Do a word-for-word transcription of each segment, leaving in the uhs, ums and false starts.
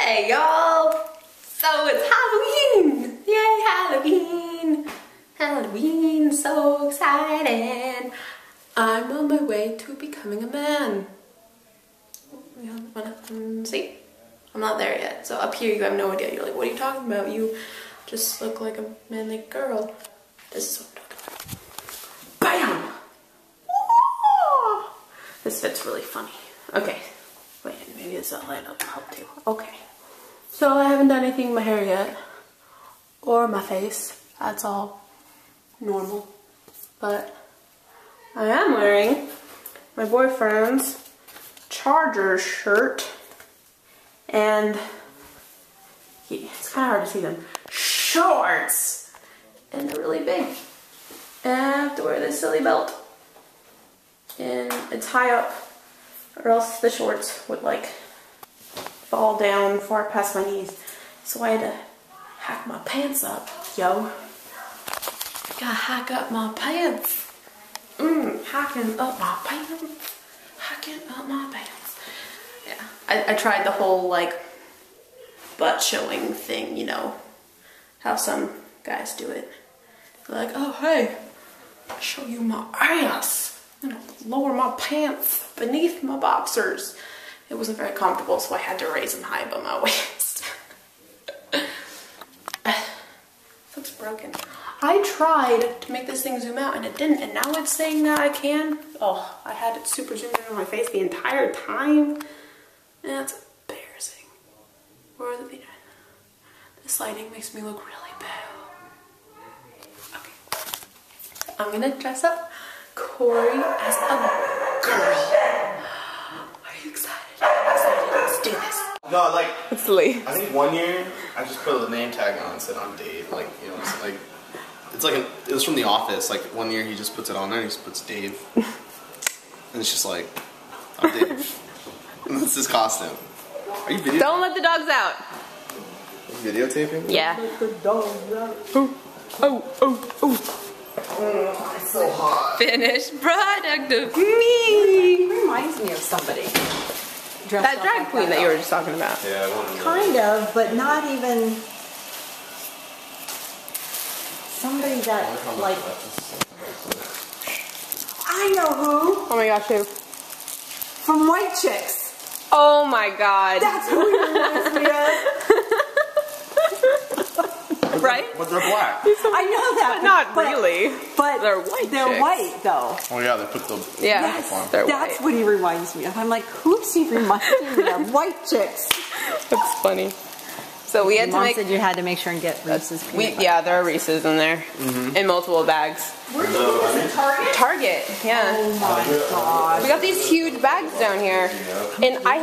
Hey y'all! So it's Halloween! Yay, Halloween! Halloween, so excited! I'm on my way to becoming a man. You wanna see? I'm not there yet. So up here you have no idea. You're like, what are you talking about? You just look like a manly girl. This is what I'm talking about. Bam! Woo! This fit's really funny. Okay. Wait, maybe this will light up help too. Okay. So I haven't done anything with my hair yet. Or my face. That's all normal. But I am wearing my boyfriend's Chargers shirt. And he, it's kind of hard to see them. Shorts! And they're really big. And I have to wear this silly belt. And it's high up, or else the shorts would like fall down far past my knees. So I had to hack my pants up, yo. Gotta hack up my pants. Mmm, hacking up my pants. Hacking up my pants. Yeah, I, I tried the whole like butt showing thing, you know, how some guys do it. They're like, oh hey, I'll show you my ass. I'm gonna lower my pants beneath my boxers. It wasn't very comfortable, so I had to raise them high above my waist. Looks broken. I tried to make this thing zoom out and it didn't, and now it's saying that I can. Oh, I had it super zoomed in on my face the entire time. And that's embarrassing. Where are the video? This lighting makes me look really pale. Okay. I'm gonna dress up Corey as a girl. Are you excited? I'm excited. Let's do this. No, like, it's Lee. I think one year I just put a name tag on and said I'm Dave. Like, you know, it's like, it's like, a, it was from The Office. Like, one year he just puts it on there and he just puts Dave. And it's just like, I'm Dave. And that's his costume. Are you videotaping? Don't let the dogs out. Are you videotaping? Yeah. Let the dogs out. Oh, oh, oh, oh. Oh, it's so hot. Finished product of me. It reminds me of somebody. That drag queen that, that you were just talking about. Yeah, I want to know. Kind of, but not even somebody that, like, I know who. Oh my gosh, who? From White Chicks. Oh my god. That's who he reminds me of. Right? But they're black. I know that. But not but, really. But they're white They're chicks. white, though. Oh yeah, they put the yeah, yes, on. They're that's white. what he reminds me of. I'm like, who's he reminding me of? White Chicks. That's funny. So we had Your to mom make. said you had to make sure and get Reese's peanut We, butter. yeah, there are Reese's in there, Mm-hmm. in multiple bags. Where's the Target? Target, yeah. Oh my god. We got these huge bags down here, and I.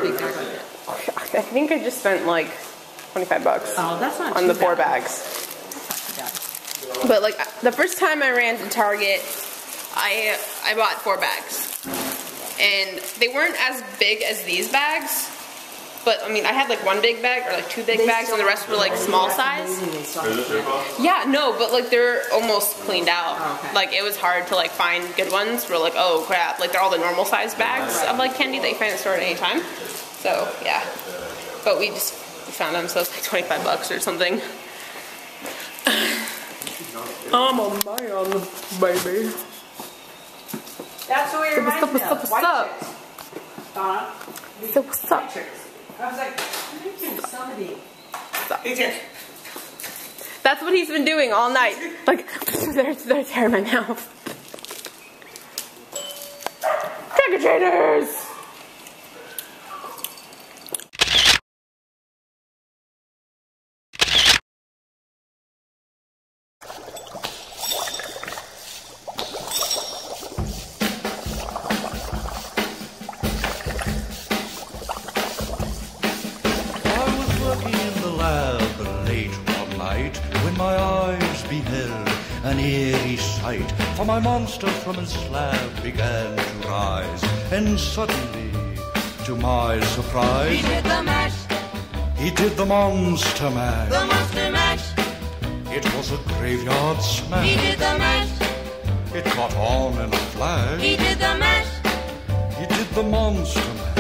I think I just spent like twenty-five bucks Oh, that's not on too the four bad. bags. But like the first time I ran to Target, I I bought four bags, and they weren't as big as these bags. But I mean, I had like one big bag or like two big They bags, and the rest were like small size. Is Yeah, no, but like they're almost cleaned out. Oh, okay. Like it was hard to like find good ones. We're like, oh crap, like they're all the normal size bags of like candy that you find at the store at any time. So yeah, but we just we found them, so it's like twenty-five bucks or something. I'm a man, baby. That's who he reminds me What's up, of. what's White up? Chicks. Donna. So what's up? White Chicks. I was like, I think somebody. That's what he's been doing all night. Like, there's there's hair in my mouth. Trick-or-treaters! When my eyes beheld an eerie sight, for my monster from his slab began to rise, and suddenly, to my surprise, He did the mash, he did the monster mash. the monster mash. It was a graveyard smash. He did the mash, It caught on in a flash. he did the mash. He did the monster mash.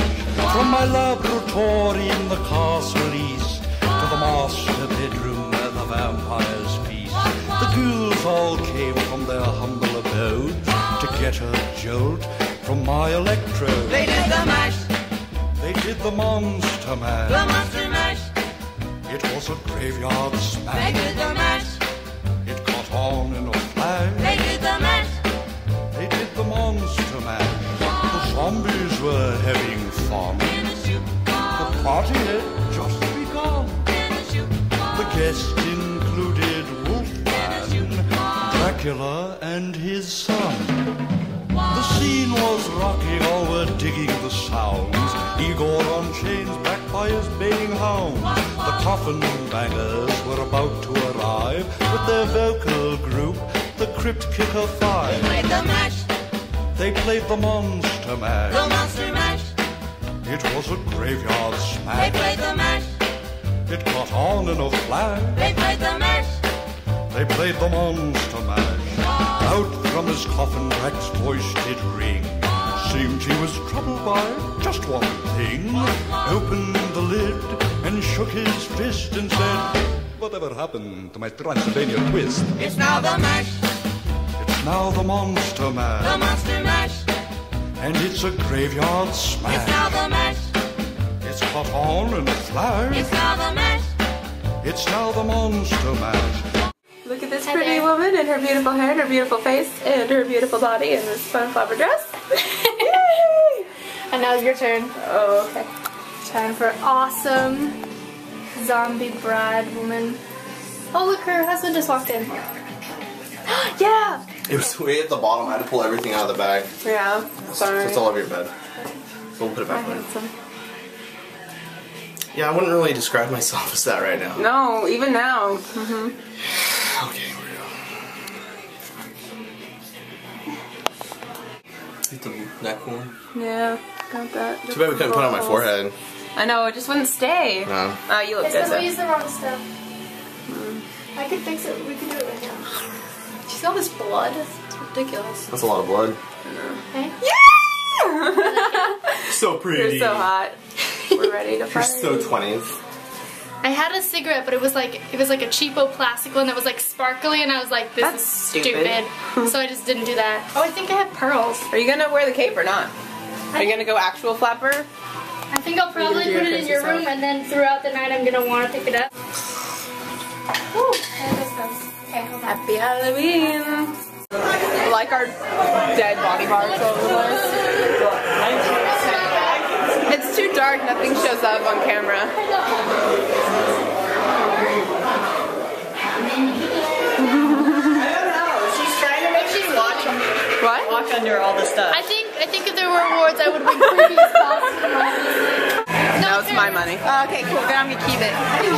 From my laboratory in the castle east to the master bedroom where the vampires feast, the ghouls all came from their humble abode to get a jolt from my electrode. They did the mash, They did the monster the mash. monster mash. It was a graveyard They smash. did the mash, It caught on in a flash. they did the mash. They did the monster mash. The zombies were having fun. In a shoot, The party had just begun. in a shoot, The guests included Wolfman, Dracula, and his son. The scene was rocking, all were digging the sounds. Igor on chains, backed by his baying hounds. The coffin bangers were about to arrive with their vocal group, the Crypt Kicker Five. played the mash, They played the monster mash. the monster mash. It was a graveyard They smash. played the mash, It caught on in a flash. they played the mash. They played the monster mash. Out from his coffin, Drac's voice did ring. Seemed he was troubled by just one thing. Opened the lid and shook his fist and said, "Whatever happened to my Transylvania twist?" It's now the mash, It's now the monster the mash. monster mash. And it's a graveyard It's smash. now the mash, It's caught on in a flash. it's now the mash. It's now the monster mash. Look at this Hi pretty there. woman and her beautiful hair and her beautiful face and her beautiful body and this fun flower dress. Yay! And now it's your turn. Oh, okay. Time for awesome zombie bride woman. Oh look, her husband just walked in. Yeah! It was way at the bottom. I had to pull everything out of the bag. Yeah, sorry. It's all over your bed. So we'll put it back I there. had some. Yeah, I wouldn't really describe myself as that right now. No, even now. Mm-hmm. Okay, here we go. Get the neck one. Yeah, got that. Too bad we couldn't put it on my forehead. I know, it just wouldn't stay. No. Oh, you look It's good because we though. used the wrong stuff. I could fix it. We could do it right now. She's all this blood. It's ridiculous. That's a lot of blood. Okay? So pretty. You're so hot. We're ready to You're fight. so twenties. I had a cigarette, but it was like it was like a cheapo plastic one that was like sparkly, and I was like, "This That's is stupid. stupid." So I just didn't do that. Oh, I think I have pearls. Are you gonna wear the cape or not? Are you gonna go actual flapper? I think I'll probably do your put it in your Christmas room, out. and then throughout the night I'm gonna want to pick it up. Ooh, there this goes. Okay, hold on. Happy Halloween! Like our dead body parts all over the place. It's too dark, nothing shows up on camera. She's trying to make me watch, What? walk under all the stuff. I think I think if there were awards, I would win previous costume. No, it's my money. Oh, okay, cool. Then I'm gonna keep it. Wait,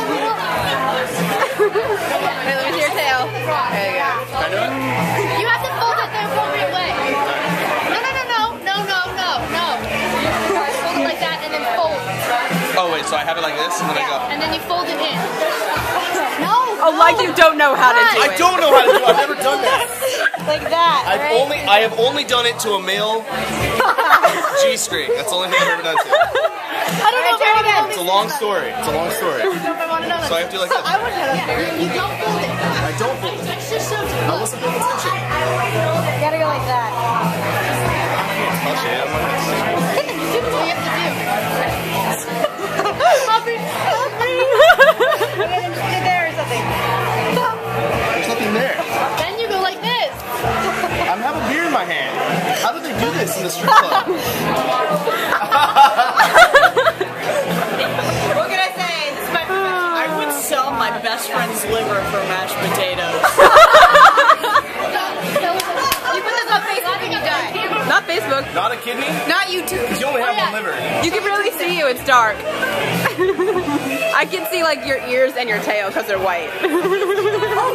let me see your tail. There you go. You have to fold it the appropriate way. No, no, no, no, no, no, no, no. Fold it like that and then fold. Oh wait, so I have it like this and then I go. And then you fold it in. No. Oh, like you don't know how to do I it. don't know how to do it. I've never done that. Like that, I've right? only I have only done it to a male G string. That's the only thing I've ever done to. I don't know if I want to know It's a this. long story. It's a long story. I don't know if I want to know this. So I have to do like this. I want to know this. You don't fold it. I don't fold it. It's just so I wasn't paying attention. You gotta go like that. Touch it. I'm not gonna touch it. You do what you have to do. Aubrey, Aubrey. Put it there or something. There's nothing there. Then you go like this. I have a beer in my hand. How did they do this in the strip club? What can I say? This is my I would sell my best friend's liver for mashed potatoes. You put this on Facebook and you die. Not Facebook. Not a kidney? Not YouTube. You only have Oh, yeah. one liver. You can really see you. It's dark. I can see like your ears and your tail because they're white. Oh,